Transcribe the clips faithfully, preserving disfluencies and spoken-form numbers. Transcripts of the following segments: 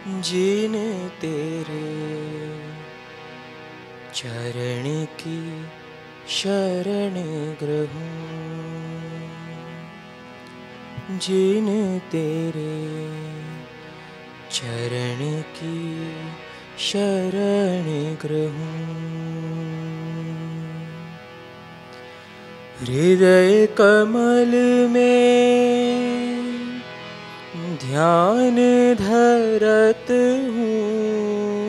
जिन तेरे चरण की शरण ग्रहूं, जिन तेरे चरण की शरण ग्रहूं। हृदय कमल में ध्यान धरत हूँ,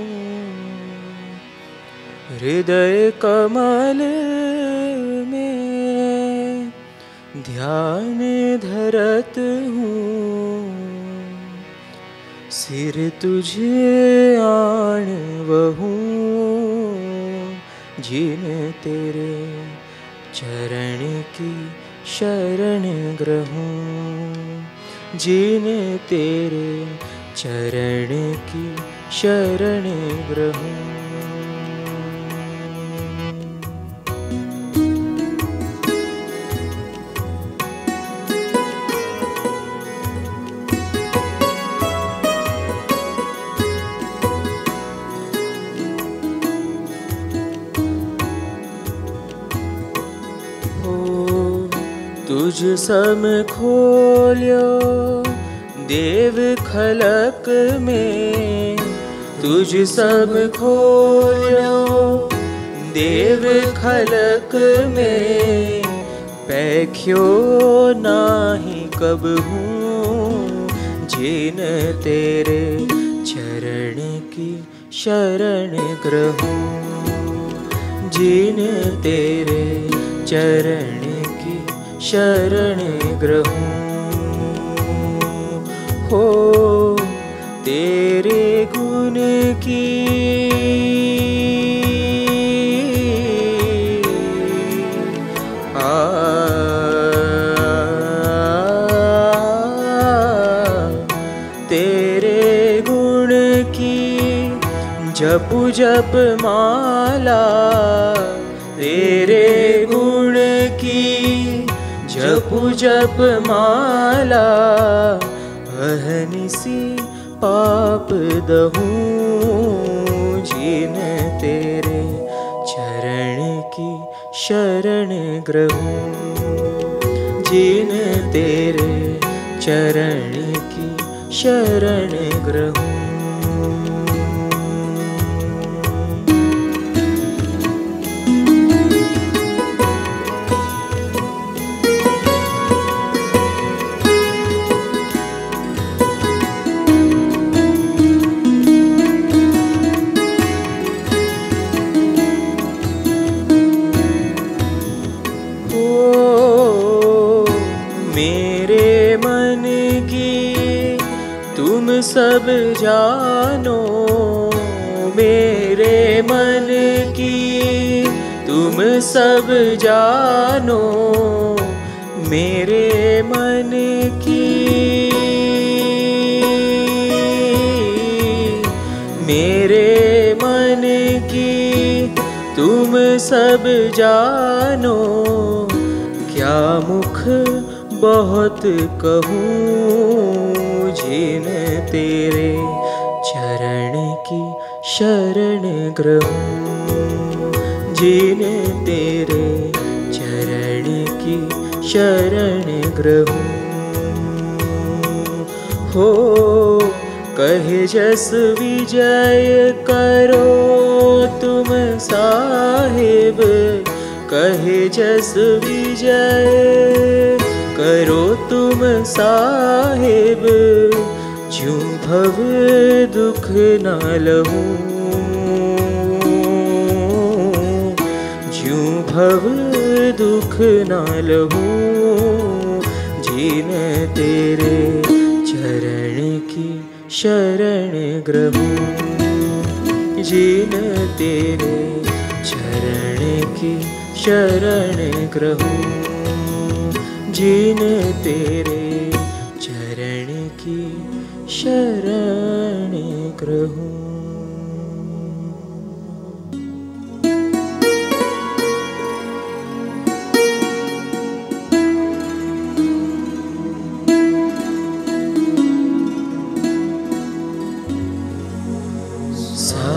हृदय कमल में ध्यान धरत हूँ। सिर तुझे आन वहूँ, जिन तेरे चरण की शरण ग्रहूं, जिन तेरे चरण की शरण ग्रहूं। तुझ सम खोल्यो देव खलक में, तुझ सम खोल्यो देव खलक में। पैख्यो नाही कब हूँ, जिन तेरे चरण की शरण ग्रहूं, जिन तेरे चरण शरण ग्रहूं। हो तेरे गुण की आ तेरे गुण की जपु जप माला, तेरे गुण की जपु जप माला। अहनिसी पाप दहूं, जिन तेरे चरण की शरण ग्रहूं, जिन तेरे चरण की शरण ग्रहूं। सब जानो मेरे मन की, तुम सब जानो मेरे मन की, मेरे मन की तुम सब जानो। क्या मुख बहुत कहूँ, जिन तेरे चरण की शरण ग्रहूं, जिन तेरे चरण की शरण ग्रहूं। हो कहे जस विजय करो तुम साहेब, कहे जस विजय करो तुम साहेब। ज्यों भव दुख न लहूं, ज्यों भव दुख न लहूं, जिन तेरे चरण की शरण ग्रहूं, जिन तेरे चरण की शरण ग्रहूं, जिन तेरे चरण की शरण ग्रहूं।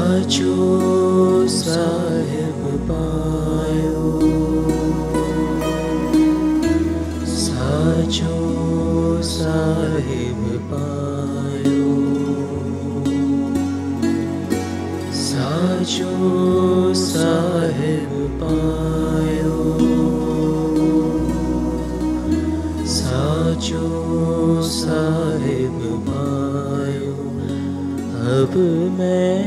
साचो साहेब पायो, साचो साहेब पायो, साचो साहेब पायो, साचो साहेब पायो। अब मैं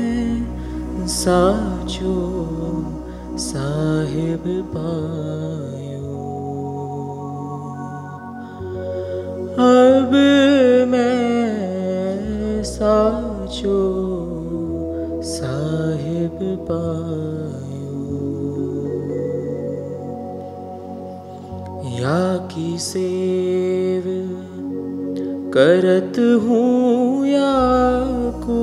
साचो साहेब पायो, अब मैं साचो साहेब पायो। या की सेव करत हूँ या को,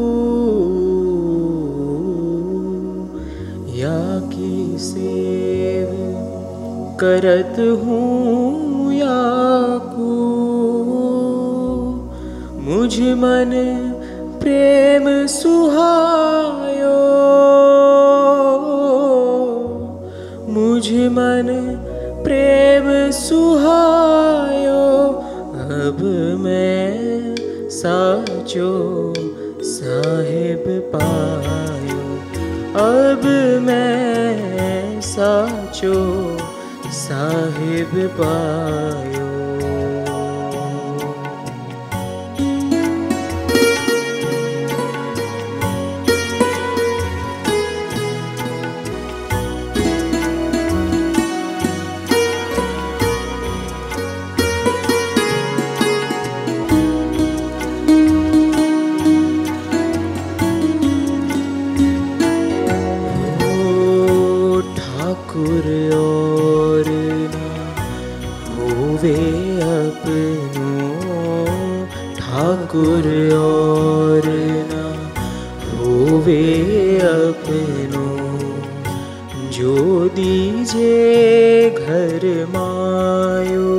या की सेव करत हूँ या को, मुझ मन प्रेम सुहायो, मुझ मन प्रेम सुहायो। अब मैं साचो साहेब पायो, अब मैं साचो साहेब पायो। ठाकुर और ना होवे अपनो, जो दीजे घर मायो,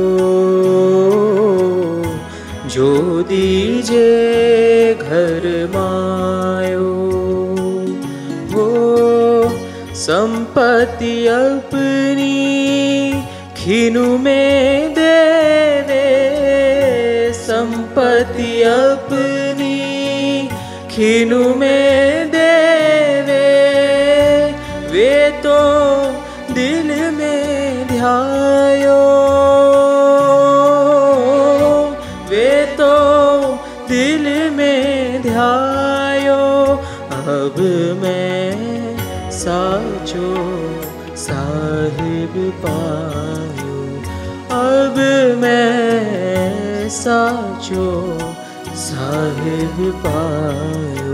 जो दीजे घर मायो। हो संपत्ति अपनी खिनु में दे दे, संपत्ति अपनी खिनु में देवे, वे तो दिल में ध्यायो, वे तो दिल में ध्यायो। अब मैं साचो साहिब पायो, अब मैं साचो साहिब पायो।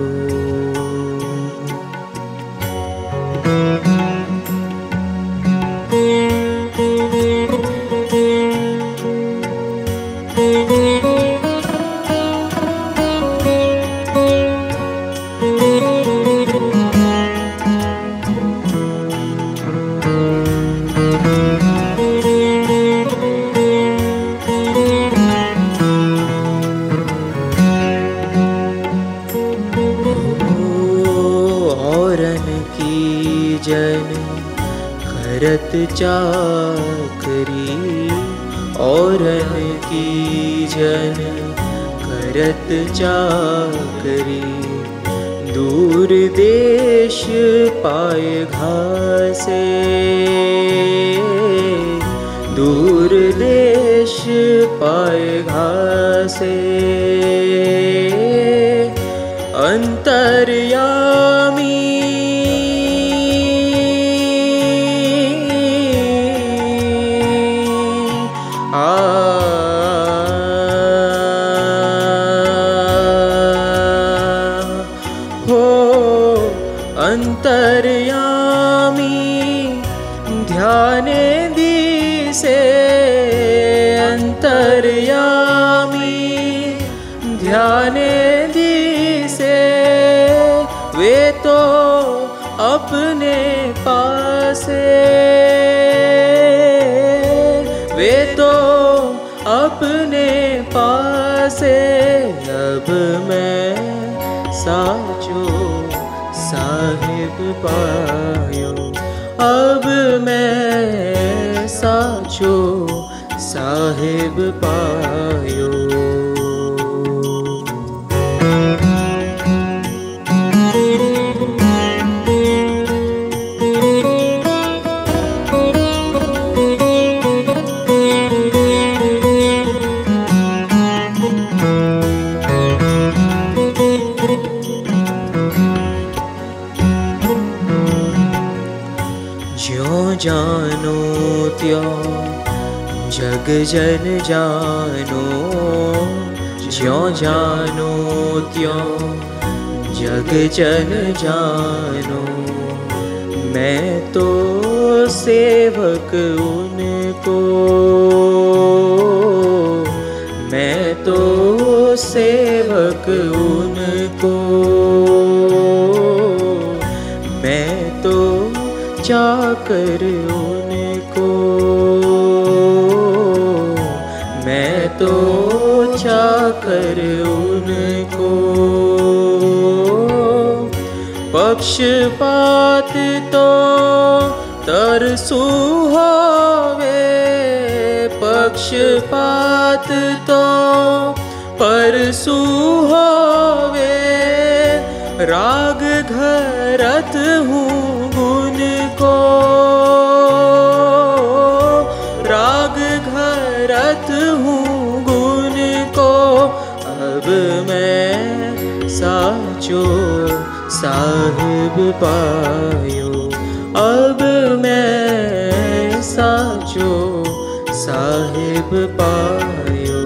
करत चाकरी औरन की जन करत चाकरी, दूर देश पाए घासे, दूर देश पाए घासे। अंतर्यामी अंतर्यामी ध्याने दिसे, अंतर्यामी ध्याने दिसे। वे तो अपने पासे, वे तो अपने पासे। अब मैं साचो साहिब पायो। अब मैं साचो साहिब पायो। जानो त्यों जग जन जानो, ज्यों जानो त्यों जग जन जानो। मैं तो सेवक उनको, मैं तो सेवक उनको, मैं तो चाकर उनको, मैं तो चाकर उनको। पक्षपात तो तरसू होवे, पक्षपात तो परसू होवे। राग घरत हूँ गुण को, राग घरत हूँ गुण को। अब मैं साचो साहिब पायो, अब मैं साचो साहिब पायो।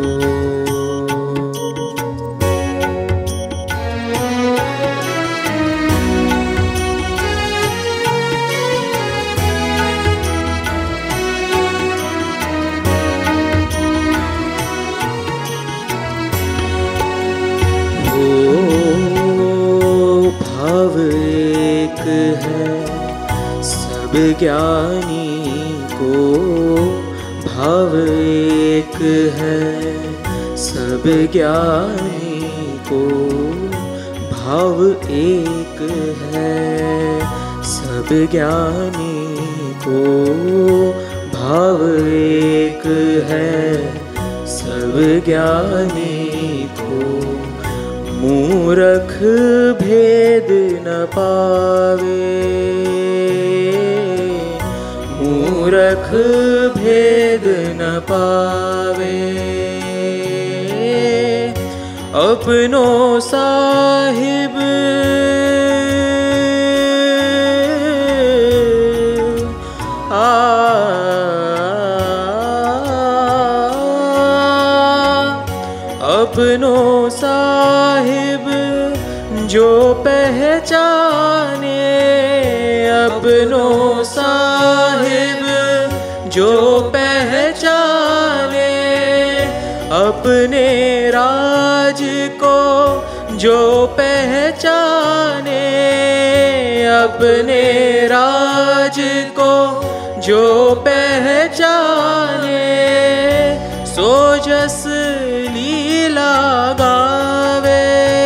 एक है सब ज्ञानी को, भाव एक है सब ज्ञानी को, भाव एक है सब ज्ञानी को, भाव एक है सब ज्ञानी को। मूरख भेद न पावे, मूरख भेद न पावे। अपनो साहिब आ अपनो साहिब जो पहचाने, अपनो साहिब जो पहचाने। अपने राज को जो पहचाने, अपने राज को जो पहचाने। सो जस लीला गावे,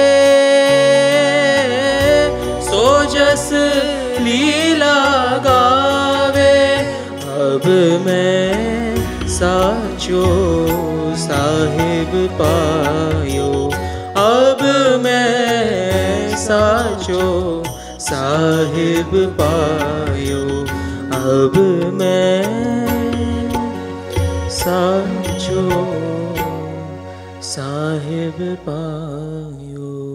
सो जस लीला गावे। अब मैं साचो साहिब पायो, अब मैं साचो साहिब पायो। अब मैं साचो साहिब पायो।